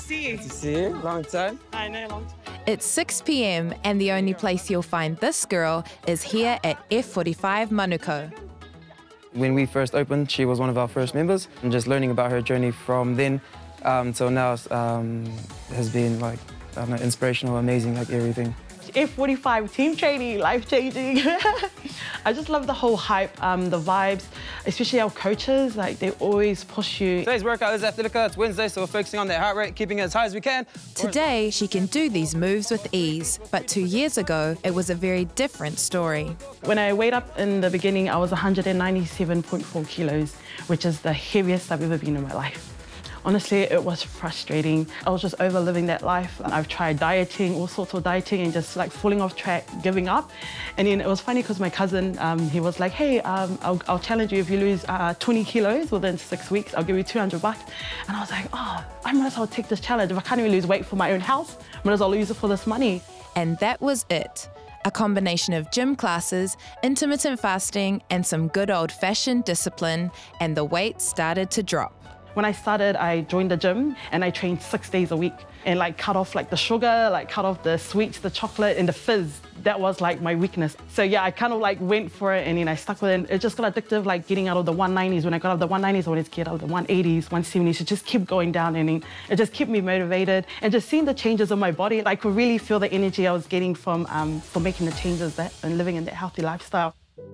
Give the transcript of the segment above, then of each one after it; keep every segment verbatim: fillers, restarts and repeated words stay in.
see you. Good to see you. Long time. I know, long time. It's six p m and the only place you'll find this girl is here at F forty-five Manukau. When we first opened, she was one of our first members, and just learning about her journey from then um, till now um, has been like, I don't know, inspirational, amazing, like everything. F forty-five team training, life-changing. I just love the whole hype, um, the vibes, especially our coaches, like they always push you. Today's workout is Athletico. It's Wednesday, so we're focusing on that heart rate, keeping it as high as we can. Today, she can do these moves with ease, but two years ago, it was a very different story. When I weighed up in the beginning, I was one hundred ninety-seven point four kilos, which is the heaviest I've ever been in my life. Honestly, it was frustrating. I was just over living that life. I've tried dieting, all sorts of dieting, and just like falling off track, giving up. And then it was funny because my cousin, um, he was like, hey, um, I'll, I'll challenge you if you lose uh, twenty kilos within six weeks, I'll give you two hundred bucks. And I was like, oh, I might as well take this challenge. If I can't even lose weight for my own house, I might as well use it for this money. And that was it. A combination of gym classes, intermittent fasting, and some good old-fashioned discipline, and the weight started to drop. When I started, I joined the gym and I trained six days a week and like cut off like the sugar, like cut off the sweets, the chocolate and the fizz. That was like my weakness. So yeah, I kind of like went for it and then I stuck with it. It just got addictive, like getting out of the one nineties. When I got out of the one nineties, I wanted to get out of the one eighties, one seventies. It just kept going down and then it just kept me motivated. And just seeing the changes in my body, I could really feel the energy I was getting from, um, from making the changes that, and living in that healthy lifestyle.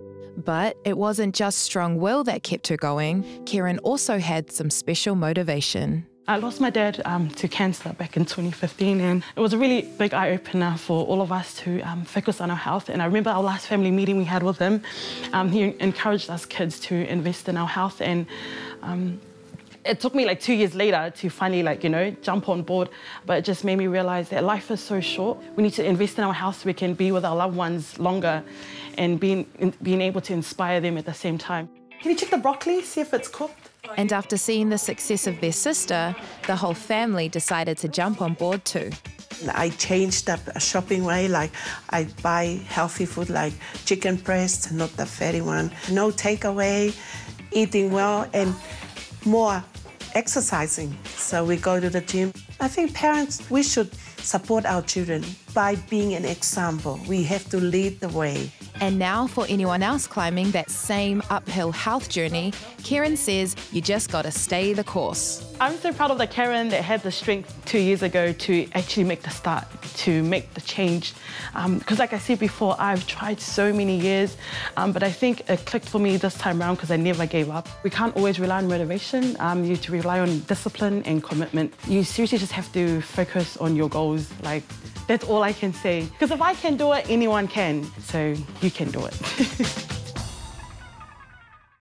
But it wasn't just strong will that kept her going. Keren also had some special motivation. I lost my dad um, to cancer back in twenty fifteen, and it was a really big eye-opener for all of us to um, focus on our health. And I remember our last family meeting we had with him. Um, he encouraged us kids to invest in our health, and um, it took me like two years later to finally, like, you know, jump on board. But it just made me realize that life is so short. We need to invest in our health so we can be with our loved ones longer and being, being able to inspire them at the same time. Can you check the broccoli, see if it's cooked? And after seeing the success of their sister, the whole family decided to jump on board too. I changed up a shopping way, like I buy healthy food like chicken breast, not the fatty one, no takeaway, eating well and more exercising. So we go to the gym. I think parents, we should support our children by being an example. We have to lead the way. And now for anyone else climbing that same uphill health journey, Keren says you just gotta stay the course. I'm so proud of the Keren that had the strength two years ago to actually make the start, to make the change. Because um, like I said before, I've tried so many years, um, but I think it clicked for me this time around because I never gave up. We can't always rely on motivation. Um, you have to rely on discipline and commitment. You seriously just have to focus on your goals. Like, that's all I can say. Because if I can do it, anyone can. So you can do it.